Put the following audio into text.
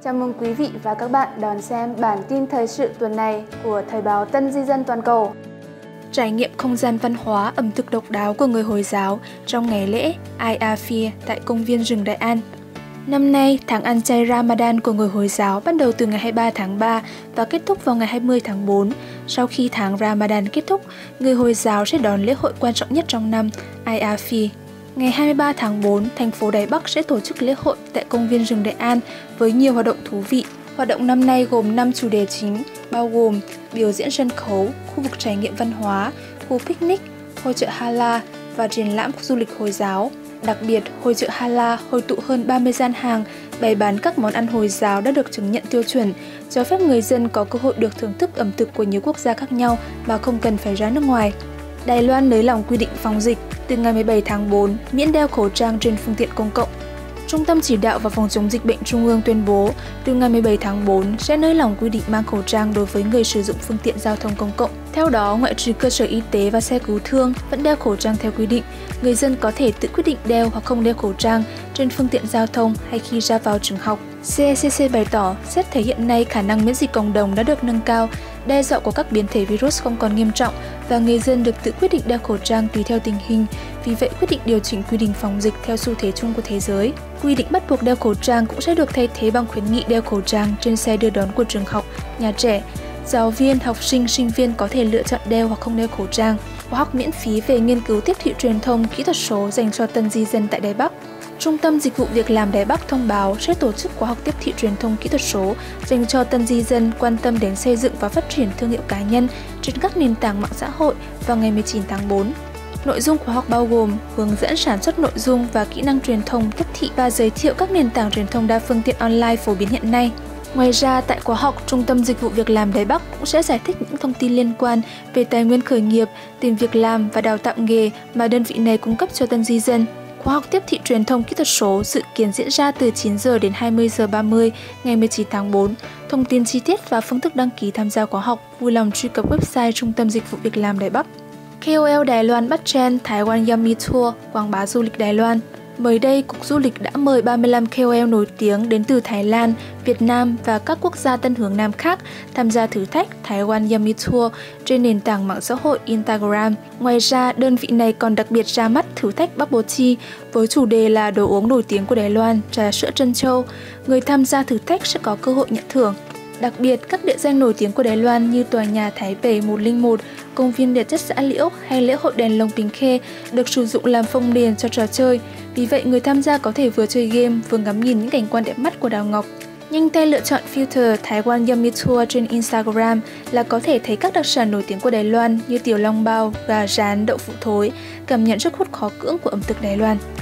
Chào mừng quý vị và các bạn đón xem bản tin thời sự tuần này của Thời báo Tân Di Dân Toàn cầu. Trải nghiệm không gian văn hóa ẩm thực độc đáo của người Hồi giáo trong ngày lễ Eid tại công viên rừng Đại An. Năm nay, tháng ăn chay Ramadan của người Hồi giáo bắt đầu từ ngày 23 tháng 3 và kết thúc vào ngày 20 tháng 4. Sau khi tháng Ramadan kết thúc, người Hồi giáo sẽ đón lễ hội quan trọng nhất trong năm, Eid. Ngày 23 tháng 4, thành phố Đài Bắc sẽ tổ chức lễ hội tại công viên rừng Đại An với nhiều hoạt động thú vị. Hoạt động năm nay gồm 5 chủ đề chính, bao gồm biểu diễn sân khấu, khu vực trải nghiệm văn hóa, khu picnic, hội chợ Hala và triển lãm du lịch Hồi giáo. Đặc biệt, hội chợ Hala hội tụ hơn 30 gian hàng bày bán các món ăn Hồi giáo đã được chứng nhận tiêu chuẩn, cho phép người dân có cơ hội được thưởng thức ẩm thực của nhiều quốc gia khác nhau mà không cần phải ra nước ngoài. Đài Loan nới lỏng quy định phòng dịch từ ngày 17 tháng 4, miễn đeo khẩu trang trên phương tiện công cộng. Trung tâm Chỉ đạo và Phòng chống dịch bệnh Trung ương tuyên bố từ ngày 17 tháng 4 sẽ nới lỏng quy định mang khẩu trang đối với người sử dụng phương tiện giao thông công cộng. Theo đó, ngoại trừ cơ sở y tế và xe cứu thương vẫn đeo khẩu trang theo quy định, người dân có thể tự quyết định đeo hoặc không đeo khẩu trang trên phương tiện giao thông hay khi ra vào trường học. CECC bày tỏ, xét thấy hiện nay khả năng miễn dịch cộng đồng đã được nâng cao, đe dọa của các biến thể virus không còn nghiêm trọng và người dân được tự quyết định đeo khẩu trang tùy theo tình hình. Vì vậy, quyết định điều chỉnh quy định phòng dịch theo xu thế chung của thế giới. Quy định bắt buộc đeo khẩu trang cũng sẽ được thay thế bằng khuyến nghị đeo khẩu trang trên xe đưa đón của trường học, nhà trẻ. Giáo viên, học sinh, sinh viên có thể lựa chọn đeo hoặc không đeo khẩu trang. Khóa học miễn phí về nghiên cứu tiếp thị truyền thông kỹ thuật số dành cho tân di dân tại Đài Bắc. Trung tâm Dịch vụ Việc làm Đài Bắc thông báo sẽ tổ chức khóa học tiếp thị truyền thông kỹ thuật số dành cho tân di dân quan tâm đến xây dựng và phát triển thương hiệu cá nhân trên các nền tảng mạng xã hội vào ngày 19 tháng 4. Nội dung khóa học bao gồm hướng dẫn sản xuất nội dung và kỹ năng truyền thông tiếp thị và giới thiệu các nền tảng truyền thông đa phương tiện online phổ biến hiện nay. Ngoài ra, tại khóa học, Trung tâm Dịch vụ Việc làm Đài Bắc cũng sẽ giải thích những thông tin liên quan về tài nguyên khởi nghiệp, tìm việc làm và đào tạo nghề mà đơn vị này cung cấp cho tân di dân. Khóa học tiếp thị truyền thông kỹ thuật số dự kiến diễn ra từ 9 giờ đến 20 giờ 30 ngày 19 tháng 4. Thông tin chi tiết và phương thức đăng ký tham gia khóa học vui lòng truy cập website Trung tâm Dịch vụ Việc làm Đài Bắc. KOL Đài Loan bắt trend Thái Quan Yummy Tour quảng bá du lịch Đài Loan. Mới đây, Cục Du lịch đã mời 35 KOL nổi tiếng đến từ Thái Lan, Việt Nam và các quốc gia Tân Hướng Nam khác tham gia thử thách Thái Quan Yummy Tour trên nền tảng mạng xã hội Instagram. Ngoài ra, đơn vị này còn đặc biệt ra mắt thử thách Bubble Tea với chủ đề là đồ uống nổi tiếng của Đài Loan, trà sữa trân châu. Người tham gia thử thách sẽ có cơ hội nhận thưởng. Đặc biệt, các địa danh nổi tiếng của Đài Loan như tòa nhà Thái Bể 101, công viên địa chất Xã Liễu hay lễ hội đèn lồng Bình Khê được sử dụng làm phông nền cho trò chơi. Vì vậy, người tham gia có thể vừa chơi game vừa ngắm nhìn những cảnh quan đẹp mắt của đảo ngọc. Nhanh tay lựa chọn filter Thái Quan Yummy Tour trên Instagram là có thể thấy các đặc sản nổi tiếng của Đài Loan như tiểu long bao, gà rán, đậu phụ thối, cảm nhận sức hút khó cưỡng của ẩm thực Đài Loan.